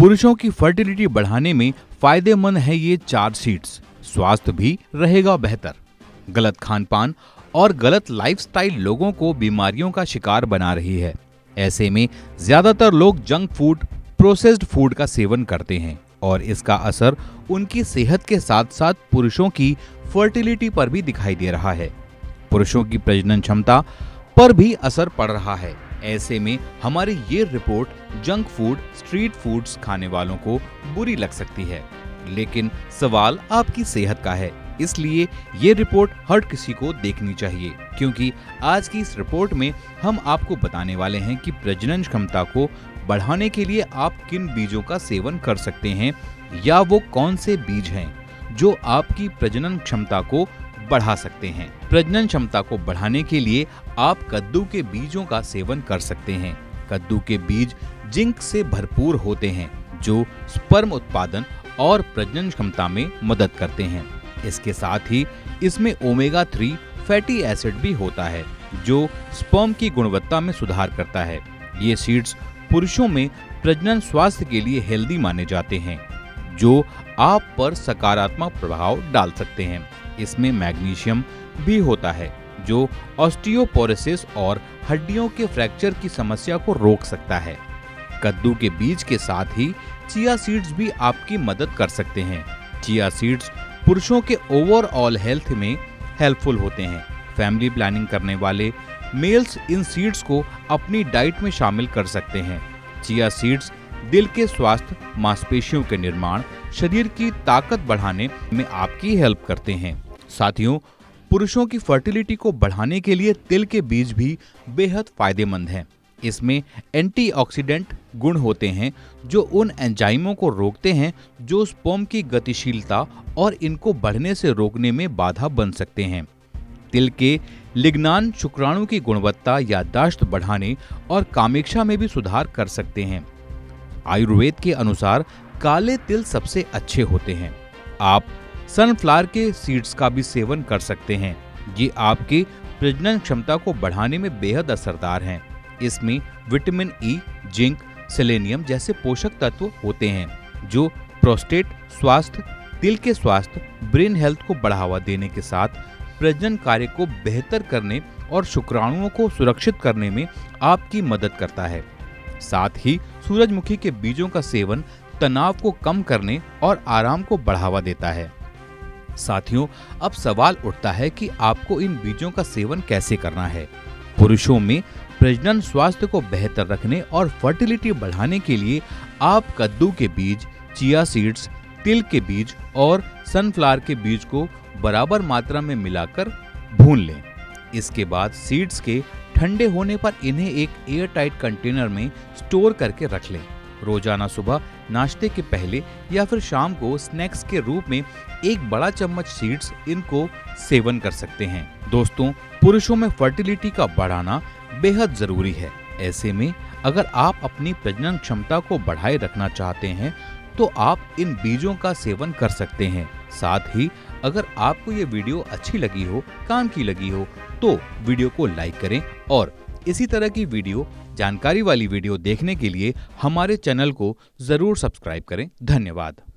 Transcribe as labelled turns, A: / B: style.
A: पुरुषों की फर्टिलिटी बढ़ाने में फायदेमंद है ये 4 सीड्स। स्वास्थ्य भी रहेगा बेहतर। गलत खानपान और गलत लाइफस्टाइल लोगों को बीमारियों का शिकार बना रही है। ऐसे में ज्यादातर लोग जंक फूड, प्रोसेस्ड फूड का सेवन करते हैं और इसका असर उनकी सेहत के साथ साथ पुरुषों की फर्टिलिटी पर भी दिखाई दे रहा है। पुरुषों की प्रजनन क्षमता पर भी असर पड़ रहा है। ऐसे में हमारी ये report junk food, street foods खाने वालों को बुरी लग सकती है, लेकिन सवाल आपकी सेहत का है, इसलिए ये रिपोर्ट हर किसी को देखनी चाहिए। क्योंकि आज की इस रिपोर्ट में हम आपको बताने वाले हैं कि प्रजनन क्षमता को बढ़ाने के लिए आप किन बीजों का सेवन कर सकते हैं या वो कौन से बीज हैं जो आपकी प्रजनन क्षमता को बढ़ा सकते हैं। प्रजनन क्षमता को बढ़ाने के लिए आप कद्दू के बीजों का सेवन कर सकते हैं। कद्दू के बीज जिंक से भरपूर होते हैं जो स्पर्म उत्पादन और प्रजनन क्षमता में मदद करते हैं। इसके साथ ही इसमें ओमेगा 3 फैटी एसिड भी होता है जो स्पर्म की गुणवत्ता में सुधार करता है। ये सीड्स पुरुषों में प्रजनन स्वास्थ्य के लिए हेल्दी माने जाते हैं जो आप पर सकारात्मक प्रभाव डाल सकते हैं। इसमें मैग्नीशियम भी होता है जो ऑस्टियोपोरोसिस और हड्डियों के फ्रैक्चर की समस्या को रोक सकता है। कद्दू के बीज के साथ ही चिया सीड्स भी आपकी मदद कर सकते हैं। चिया सीड्स पुरुषों के ओवरऑल हेल्थ में हेल्पफुल होते हैं। फैमिली प्लानिंग करने वाले मेल्स इन सीड्स को अपनी डाइट में शामिल कर सकते हैं। चिया सीड्स दिल के स्वास्थ्य, मांसपेशियों के निर्माण, शरीर की ताकत बढ़ाने में आपकी हेल्प करते हैं। साथियों, पुरुषों की फर्टिलिटी को बढ़ाने के लिए तिल के बीज भी बेहद फायदेमंद हैं। इसमें एंटीऑक्सीडेंट गुण होते हैं जो उन एंजाइमों को रोकते हैं जो स्पर्म की गतिशीलता और इनको बढ़ने से रोकने में बाधा बन सकते हैं। तिल के लिग्नान शुक्राणु की गुणवत्ता, याददाश्त बढ़ाने और कामेक्षा में भी सुधार कर सकते हैं। आयुर्वेद के अनुसार काले तिल सबसे अच्छे होते हैं। आप सनफ्लावर के सीड्स का भी सेवन कर सकते हैं। ये आपकी प्रजनन क्षमता को बढ़ाने में बेहद असरदार हैं। इसमें विटामिन ई, जिंक, सेलेनियम जैसे पोषक तत्व होते हैं जो प्रोस्टेट स्वास्थ्य, दिल के स्वास्थ्य, ब्रेन हेल्थ को बढ़ावा देने के साथ प्रजनन कार्य को बेहतर करने और शुक्राणुओं को सुरक्षित करने में आपकी मदद करता है। साथ ही सूरजमुखी के बीजों का सेवन तनाव को कम करने और आराम को बढ़ावा देता है। साथियों, अब सवाल उठता है कि आपको इन बीजों का सेवन कैसे करना है। पुरुषों में प्रजनन स्वास्थ्य को बेहतर रखने और फर्टिलिटी बढ़ाने के लिए आप कद्दू के बीज, चिया सीड्स, तिल के बीज और सनफ्लावर के बीज को बराबर मात्रा में मिलाकर भून लें। इसके बाद सीड्स के ठंडे होने पर इन्हें एक एयर टाइट कंटेनर में स्टोर करके रख लें। रोजाना सुबह नाश्ते के पहले या फिर शाम को स्नैक्स के रूप में एक बड़ा चम्मच सीड्स इनको सेवन कर सकते हैं। दोस्तों, पुरुषों में फर्टिलिटी का बढ़ाना बेहद जरूरी है। ऐसे में अगर आप अपनी प्रजनन क्षमता को बढ़ाए रखना चाहते हैं तो आप इन बीजों का सेवन कर सकते हैं। साथ ही अगर आपको ये वीडियो अच्छी लगी हो, काम की लगी हो, तो वीडियो को लाइक करें और इसी तरह की वीडियो, जानकारी वाली वीडियो देखने के लिए हमारे चैनल को जरूर सब्सक्राइब करें। धन्यवाद।